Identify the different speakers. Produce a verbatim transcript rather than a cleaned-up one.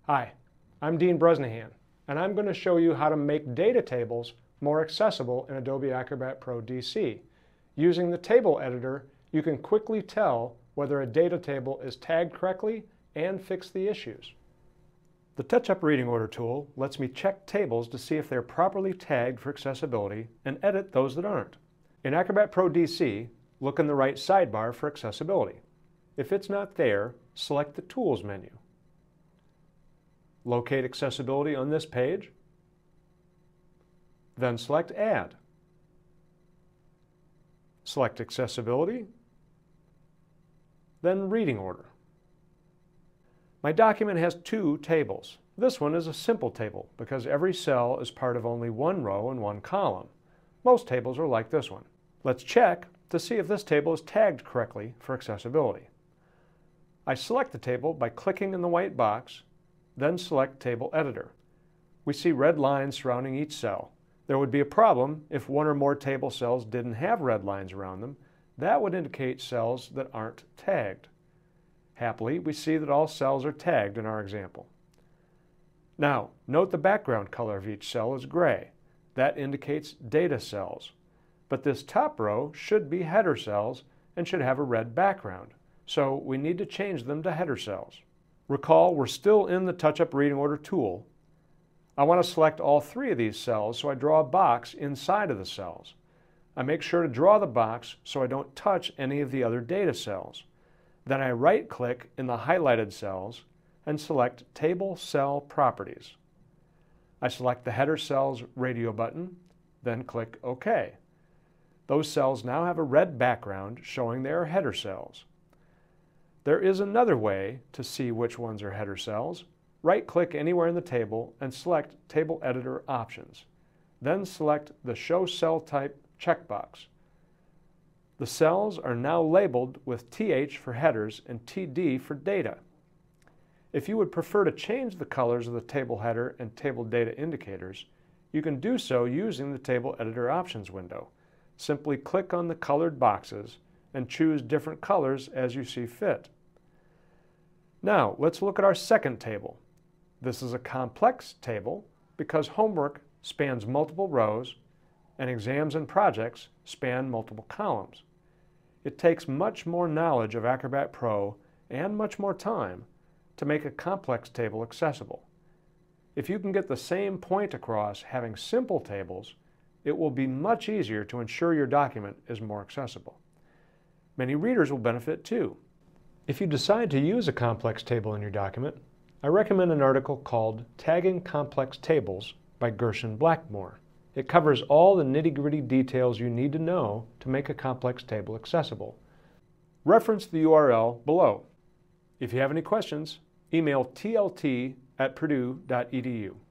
Speaker 1: Hi, I'm Dean Brusnighan, and I'm going to show you how to make data tables more accessible in Adobe Acrobat Pro D C. Using the table editor, you can quickly tell whether a data table is tagged correctly and fix the issues. The Touch-Up Reading Order tool lets me check tables to see if they're properly tagged for accessibility and edit those that aren't. In Acrobat Pro D C, look in the right sidebar for accessibility. If it's not there, select the Tools menu. Locate accessibility on this page, then select Add. Select Accessibility, then Reading Order. My document has two tables. This one is a simple table because every cell is part of only one row and one column. Most tables are like this one. Let's check to see if this table is tagged correctly for accessibility. I select the table by clicking in the white box, then select Table Editor. We see red lines surrounding each cell. There would be a problem if one or more table cells didn't have red lines around them. That would indicate cells that aren't tagged. Happily, we see that all cells are tagged in our example. Now, note the background color of each cell is gray. That indicates data cells. But this top row should be header cells and should have a red background. So we need to change them to header cells. Recall, we're still in the Touch-Up Reading Order tool. I want to select all three of these cells, so I draw a box inside of the cells. I make sure to draw the box so I don't touch any of the other data cells. Then I right-click in the highlighted cells and select Table Cell Properties. I select the header cell's radio button, then click OK. Those cells now have a red background showing they are header cells. There is another way to see which ones are header cells. Right-click anywhere in the table and select Table Editor Options. Then select the Show Cell Type checkbox. The cells are now labeled with T H for headers and T D for data. If you would prefer to change the colors of the table header and table data indicators, you can do so using the Table Editor Options window. Simply click on the colored boxes and choose different colors as you see fit. Now, let's look at our second table. This is a complex table because homework spans multiple rows and exams and projects span multiple columns. It takes much more knowledge of Acrobat Pro and much more time to make a complex table accessible. If you can get the same point across having simple tables, it will be much easier to ensure your document is more accessible. Many readers will benefit too. If you decide to use a complex table in your document, I recommend an article called Tagging Complex Tables by Gershon Blackmore. It covers all the nitty-gritty details you need to know to make a complex table accessible. Reference the U R L below. If you have any questions, email T L T at purdue dot E D U.